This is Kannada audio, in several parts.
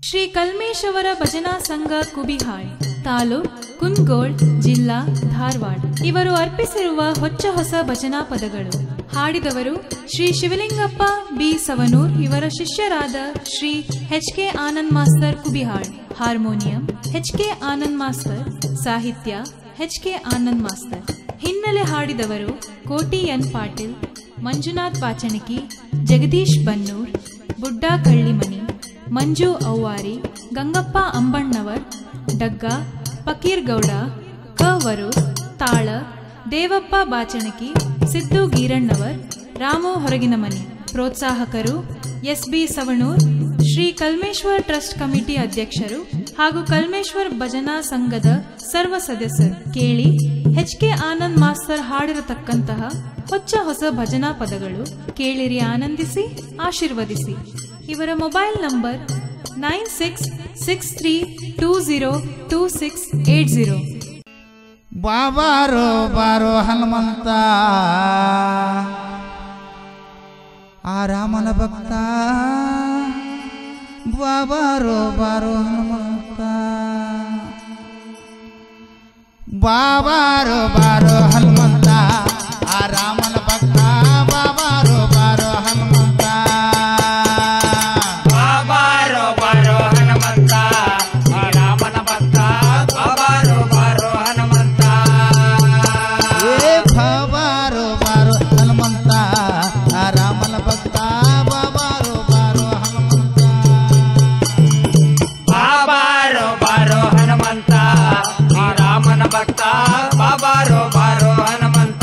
ಶ್ರೀ ಕಲ್ಮೇಶ್ವರ ಭಜನಾ ಸಂಘ ಕುಬಿಹಾಳ್, ತಾಲೂಕ್ ಕುಂದಗೋಳ, ಜಿಲ್ಲಾ ಧಾರವಾಡ. ಇವರು ಅರ್ಪಿಸಿರುವ ಹೊಚ್ಚ ಹೊಸ ಭಜನಾ ಪದಗಳು. ಹಾಡಿದವರು ಶ್ರೀ ಶಿವಲಿಂಗಪ್ಪ ಬಿ ಸವನೂರ್. ಇವರ ಶಿಷ್ಯರಾದ Shri HK. Anand master Kubihal. Harmonium HK. Anand master. ಸಾಹಿತ್ಯ ಎಚ್.ಕೆ. ಆನಂದ್ ಮಾಸ್ತರ್. ಹಿನ್ನೆಲೆ ಹಾಡಿದವರು ಕೋಟಿ ಎನ್ ಪಾಟೀಲ್, ಮಂಜುನಾಥ್ ಪಾಚಣಿಕಿ, ಜಗದೀಶ್ ಬನ್ನೂರ್, ಬುಡ್ಡಾ ಕಳ್ಳಿಮನಿ, ಮಂಜು ಅವ್ವಾರಿ, ಗಂಗಪ್ಪ ಅಂಬಣ್ಣವರ್, ಡಗ್ಗ, ಫಕೀರ್ ಗೌಡ, ಕವರು, ತಾಳ, ದೇವಪ್ಪ ಬಾಚಣಕಿ, ಸಿದ್ದು ಗೀರಣ್ಣವರ್, ರಾಮು ಹೊರಗಿನಮನಿ. ಪ್ರೋತ್ಸಾಹಕರು SB. Savanur, Shri Kalmeshwar trust committee ಅಧ್ಯಕ್ಷರು ಹಾಗೂ ಕಲ್ಮೇಶ್ವರ್ ಭಜನಾ ಸಂಘದ ಸರ್ವ ಸದಸ್ಯರು. ಕೇಳಿ ಎಚ್.ಕೆ. ಆನಂದ್ ಮಾಸ್ತರ್ ಹಾಡಿರತಕ್ಕಂತಹ ಹೊಚ್ಚ ಹೊಸ ಭಜನಾ ಪದಗಳು. ಕೇಳಿರಿ, ಆನಂದಿಸಿ, ಆಶೀರ್ವದಿಸಿ. ಇವರ ಮೊಬೈಲ್ ನಂಬರ್ 9663202680. ಬಾಬಾರೋ ಬಾರೋ ಹನುಮಂತ, ಆ ರಾಮನ ಭಕ್ತ. ಬಾಬಾರೋ ಬಾರೋ ಹನುಮಂತ, ಬಾಬಾರೋ ಬಾರೋ ಹನುಮಂತ, ಆ ರಾಮನ ಭಕ್ತ. ಬಾಬಾರೋ ಬಾರೋ ಹನುಮಂತ, ಬಾಬಾರೋ ಬಾರೋ ಹನುಮಂತ, ಆ ರಾಮನ ಭಕ್ತ. ಬಾಬಾರೋ ಬಾರೋ ಹನುಮಂತ, ಏ ಬಾಬಾರೋ ಬಾರೋ ಹನುಮಂತ, ಆ ರಾಮನ ಭಕ್ತ. ಬಾಬಾರೋ ಬಾರೋ ಹನುಮಂತ, ಬಾಬಾರೋ ಬಾರೋ ಹನುಮಂತ, ಆ ರಾಮನ ಭಕ್ತ. ಬಾಬಾರೋ ಬಾರೋ ಹನುಮಂತ.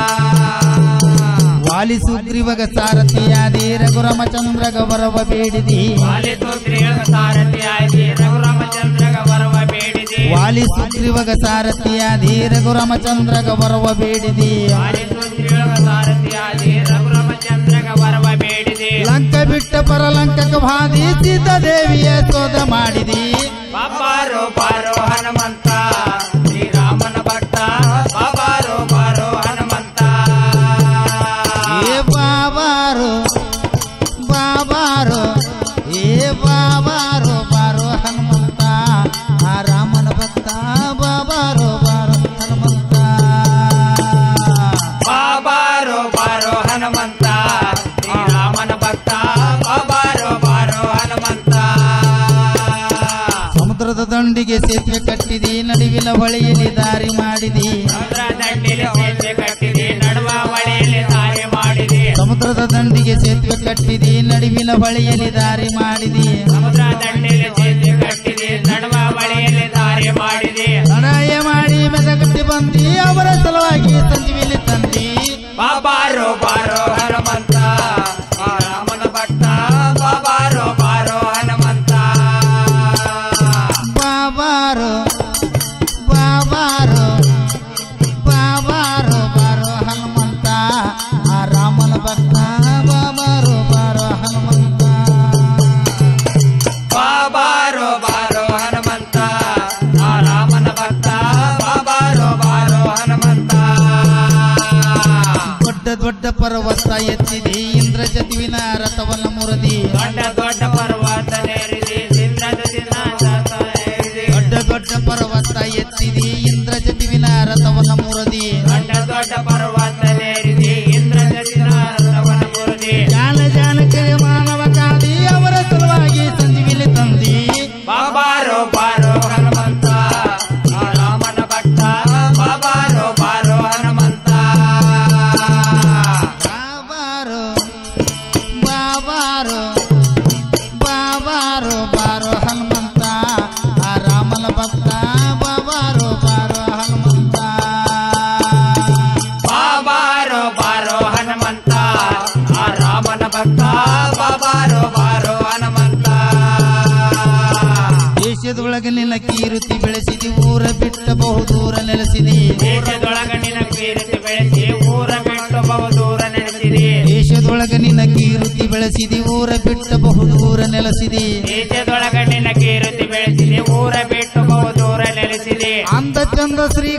ವಾಲಿ ಸುಗ್ರೀವಗ ಸಾರಥಿಯಾದಿ ರಘುರಾಮಚಂದ್ರಗ ವರವ ಬೇಡಿದಿ. ವಾಲಿ ಸುಗ್ರೀವಗ ಸಾರಥಿಯಾದಿ ರಘುರಾಮಚಂದ್ರಗ ವರವ ಬೇಡಿದಿ. ವಾಲಿ ಸುಗ್ರೀವಗ ಸಾರಥಿಯಾದಿ ರಘುರಾಮಚಂದ್ರಗ ವರವ ಬೇಡಿದಿ. ವಾಲಿ ಸುಗ್ರೀವಗ ಸಾರಥಿಯಾದಿ ರಘುರಾಮಚಂದ್ರಗ ವರವ ಬೇಡಿದಿ. ಲಂಕ ಬಿಟ್ಟ ಪರಲಂಕಕ ಬಾದಿ ಸೀತಾದೇವಿಯ ಶೋಧ ಮಾಡಿದಿ. ಬಾಬಾರೋ ಬಾರೋ ಹನುಮಂತ, ಶ್ರೀರಾಮನ ಭಕ್ತ. ಬಾಬಾರೋ ಬಾರೋ ಹನುಮಂತ, ಏ ಬಾಬಾರೋ ಬಾಬಾರೋ, ಏ ಬಾಬಾರೋ ಬಾರೋ ಹನುಮಂತ, ಆ ರಾಮನ ಭಕ್ತ. ಬಾಬಾರೋ ಬಾರೋ ಹನುಮಂತ, ಬಾಬಾರೋ ಬಾರೋ ಹನುಮಂತ, ಶ್ರೀರಾಮನ ಭಕ್ತ. ಬಾಬಾರೋ ಬಾರೋ ಹನುಮಂತ. ಸಮುದ್ರದ ದಂಡಿಗೆ ಸೇತುವೆ ಕಟ್ಟಿದಿ, ನಡುವಿನ ಹೊಳೆಯಲ್ಲಿ ದಾರಿ ಮಾಡಿದಿ. ಸಮುದ್ರ ದಂಡಿಗೆ ಸೇತುವೆ ಕಟ್ಟಿದಿ, ನಡುವ ಹೊಳೆಯಲ್ಲಿ ದಾರಿ ಮಾಡಿದಿ. ಸಮುದ್ರದ ದಂಡಿಗೆ ಸೇತುವೆ ಕಟ್ಟಿದಿ, ನಡುವಿನ ಹೊಳೆಯಲ್ಲಿ ದಾರಿ ಮಾಡಿದಿ. ಸಮುದ್ರ ದಂಡಿಗೆ ಸೇತುವೆ ಕಟ್ಟಿದಿ, ನಡುವ ಹೊಳೆಯಲ್ಲಿ ದಾರಿ ಮಾಡಿದಿ. ಲಡಾಯ ಮಾಡಿ ಮೆದಗಟ್ಟಿ ಬಂದಿ, ಅವರ ಸಲುವಾಗಿ ಸಂಜೀವಿಲಿ ತಂದಿ. ಬಾಬಾರೋ ಬಾರೋ ಹನುಮಂತ, ಆ ರಾಮನ ಭಕ್ತ. ಬಾಬಾರೋ ಬಾರೋ ಹನುಮಂತ, ಬಾಬಾರೋ ಬಾಬಾರೋ ಬಾಬಾರೋ ಬಾರೋ ಹನುಮಂತ, ಆ ರಾಮನ ಭಕ್ತ. ಬಾಬಾರೋ ಬಾರೋ ಹನುಮಂತ, ಬಾಬಾರೋ ಬಾರೋ ಹನುಮಂತ, ಆ ರಾಮನ ಭಕ್ತ. ಬಾಬಾರೋ ಬಾರೋ ಹನುಮಂತ. ದೊಡ್ಡ ದೊಡ್ಡ ಪರ್ವತ ಎತ್ತಿದಿ, ಇಂದ್ರಜತಿವಿನ ರಥವನ್ನ ಮುರದಿ. ದೊಡ್ಡ ದೊಡ್ಡ ಪರ್ವತನೇರಿದಿ, ಇಂದ್ರಜತಿವಿನ ರಥವೇರಿದಿ. ದೊಡ್ಡ ದೊಡ್ಡ ಪರ್ವತ ಎತ್ತಿದಿ, ಇಂದ್ರಜತಿವಿನ ರಥವನ್ನ ಮುರದಿ. ದೊಡ್ಡ ದೊಡ್ಡ ಪರ್ವತನೇರಿದಿ, ಇಂದ್ರಜತಿವಿನ ರಥವನ್ನು ಮುರಿದಿ. ಜಾನ ಜಾನಕ್ಕೆ ಮಾನವ ಕಾದಿ, ಅವರ ಸಲುವಾಗಿ ಸಂಜೀವಿಲಿ ತಂದಿ. ಬಾಬಾರೋ ಬಾರೋ ಹನುಮಂತ, ಆ ರಾಮನ ಭಕ್ತ. ಬಾಬಾರೋ ಬಾರೋ ಹನುಮಂತ, ಬಾಬಾರೋ ಬಾಬಾರೋ ಬಾಬಾರೋ ಬಾರೋ ಹನುಮಂತ, ಆ ರಾಮನ ಭಕ್ತ. ಬಾಬಾರೋ ಬಾರೋ ಹನುಮಂತ, ಬಾಬಾರೋ ಬಾರೋ ಹನುಮಂತ, ಆ ರಾಮನ ಭಕ್ತ. ಬಾಬಾರೋ ಬಾರೋ ಹನುಮಂತ, ದೇಶದೊಳಗೆ ನಿನ್ನ ಕೀರುತಿ ಬೆಳೆಸಿದಿ, ಊರ ಬಿಟ್ಟ ಬಹುದೂರ ನೆಲೆಸಿದಿ. ದೇಶದೊಳಗ ನಿನ್ನ ಕೀರ್ತಿ ಬೆಳೆಸಿ ಊರ ಬಿಟ್ಟು ಬಹುದೂರ ನೆಲೆಸಿದಿ. ದೇಶದೊಳಗೆ ನಿನ್ನ ಕೀರುತಿ ಬೆಳೆಸಿದಿ, ಊರ ಬಿಟ್ಟ ಬಹುದೂರ ನೆಲೆಸಿದಿ. ದೇಶದೊಳಗ ನಿನ್ನ ಕೀರ್ತಿ ಬೆಳೆಸಿದಿ, ಊರ ಬಿಟ್ಟು ಬಹುದೂರ ನೆಲೆಸಿದಿ. ಅಂದ ಚಂದ ಶ್ರೀ